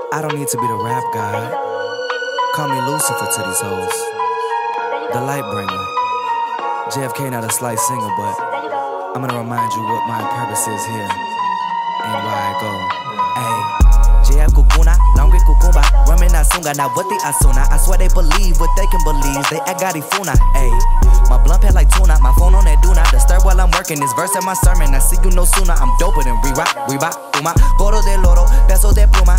I don't need to be the rap guy. Call me Lucifer to these hoes. The light bringer. Jaefkae not a slight singer, but I'm gonna remind you what my purpose is here and why I go. Ayy. JaKKukuna, long cucumba, ramen asunga, now what the asunta? I swear they believe what they can believe. They act garifuna, ayy. My blunt pad like tuna, my phone on that do not disturb while I'm working. This verse in my sermon, I see you no sooner. I'm doper than reebok, Puma, Coro de loro, peso de pluma.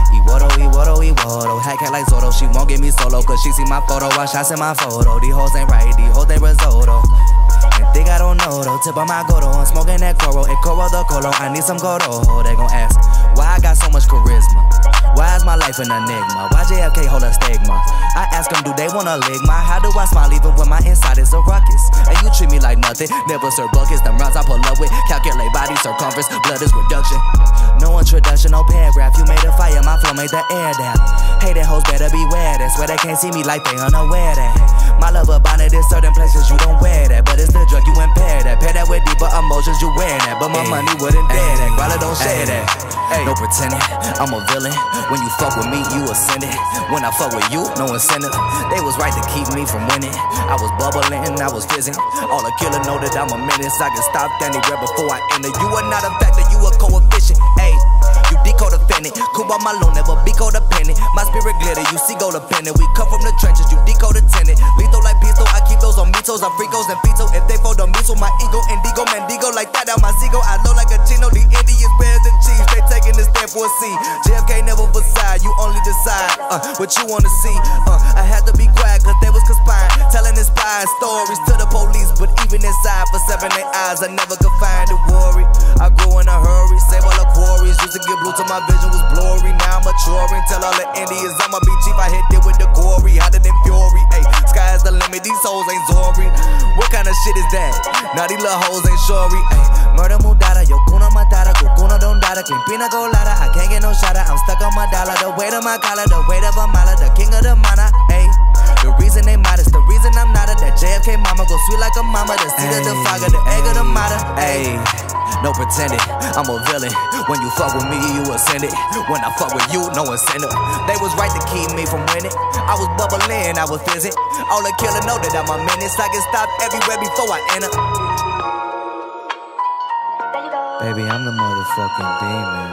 Iworo, Jaefkae like Zoro. She won't get me solo, cause she see my photo while shots in my photo. These hoes ain't right, these hoes they risotto. And think I don't know though, tip on my gorro, I'm smoking that Coro. And Coro the cologne, I need some corojo. They gon' ask, why I got so much charisma? Why is my life an enigma? Why Jaefkae hold a stigma? I ask them, do they wanna ligma? How do I smile even when my inside is a ruckus? And you treat me like nothing, never serve buckets. Them rounds I pull up with, calculate body circumference, blood is reduction. No introduction, no paragraph, you made a fire, my flow made the air down. Hated hoes better beware that, swear they can't see me like they unaware that. My love about it is certain places you don't wear that, but it's the drug you impair that. Pair that with deeper emotions, you wear that, but my money wouldn't dare that. Growler don't share that. No pretending, I'm a villain. When you fuck with me, you ascended. When I fuck with you, no incentive. They was right to keep me from winning. I was bubbling, I was fizzing. All a killer know that I'm a menace. I can stop anywhere before I enter. You are not a factor, you a coefficient. Ayy, you decodependent. Cuba my loan, never be codependent. My spirit glitter, you see gold dependent. We come from the trenches, you decodependent. Lethal like pistol, I keep those on mitos. I'm fricos and fetal. If they fold on me, so my ego, indigo, mandigo. Like that, I'm my zigo. I know like a chino, the Indians, bears and chiefs. They taking this step for a C. Jaefkae never beside, you only decide what you wanna see. I had to be quiet cause they was conspiring, telling inspiring stories to the police. But even inside, for 7, 8 eyes, I never could find it. Worry, I grew in a hurry, save all the quarries. Used to get blue till my vision was blurry. Now I'm maturing, tell all the Indians I'ma be chief. I hit it with the gory, hotter than fury. Ayy, sky's the limit, these hoes ain't Zori. What kind of shit is that? Now these little hoes ain't shory. Ayy, murder mudada, yo kuna matata, cucuna don't data, clean pina colada. I can't get no shotter, I'm stuck on my dollar. The weight of my collar, the weight of a mala, the king of the mana. Ayy, the reason they modest, the reason I'm not a that Jaefkae mama go sweet like a mama, the seed of the father, the egg of the mother. Ayy, no pretending, I'm a villain. When you fuck with me, you ascended. When I fuck with you, no incentive. They was right to keep me from winning. I was bubbling, I was fizzing. All the killer know that I'm a menace. I can stop everywhere before I enter. Baby, I'm the motherfucking demon.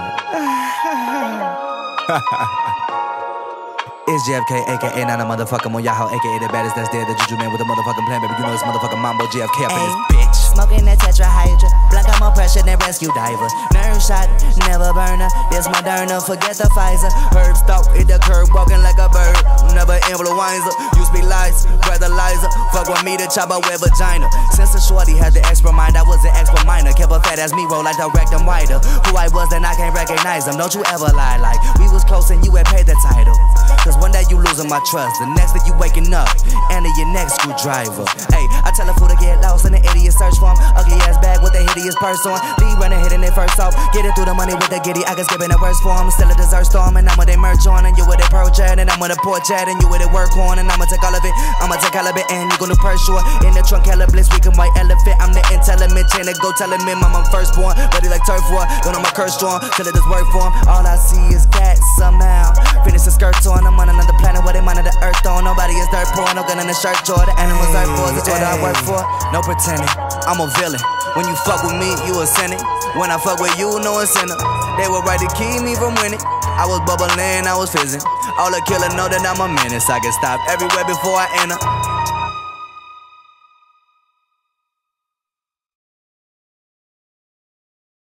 It's Jaefkae, aka not a motherfucking Moyaho, aka the baddest that's there, the juju man with a motherfucking plan, baby. You know it's motherfucking Mambo Jaefkae up in this bitch. Smoking that tetrahydra, blank out more pressure than rescue diver. Nerve shot, never burner. This Moderna, forget the Pfizer. Herb stalk, hit the curb, walking like a bird. Never influenza, you speak lies, breathalyzer. Fuck with me to chop up with vagina. Since the shorty had the extra mind, I was an extra minor. Kept a fat ass me roll like the rectum wider. Who I was, then I can't recognize him. Don't you ever lie like we was close and you had paid the title. Cause one day you losing my trust, the next day you waking up and in your next screwdriver. Hey, I tell a fool to get lost in the idiot search for him. Ugly ass bag with a hideous purse on. Lead running, hitting it first off. Getting through the money with the giddy. I can skip in the worst form. Still a dessert storm, and I'm with their merch on. And you with a pro chat, and I'm with a poor chat, and you with a work on. And I'ma take all of it, I'ma take all of it, and you gonna purse short. In the trunk, hella bliss, we can white elephant. I'm the intelligent chain to go tell him in, I'm firstborn. Ready like turf war, don't know my curse strong. Till it does work for him. All I see is cats somehow. Finish the skirts on, I'm on another planet where they mine the earth on. Nobody is dirt poor, no gun in the shirt drawer. The animals are poor, that's what I work for. No pretending, I'm a villain. When you fuck with me, you ascending. When I fuck with you, no incentive. They were right to keep me from winning. I was bubbling, I was fizzing. All the killer know that I'm a menace. I can stop everywhere before I enter.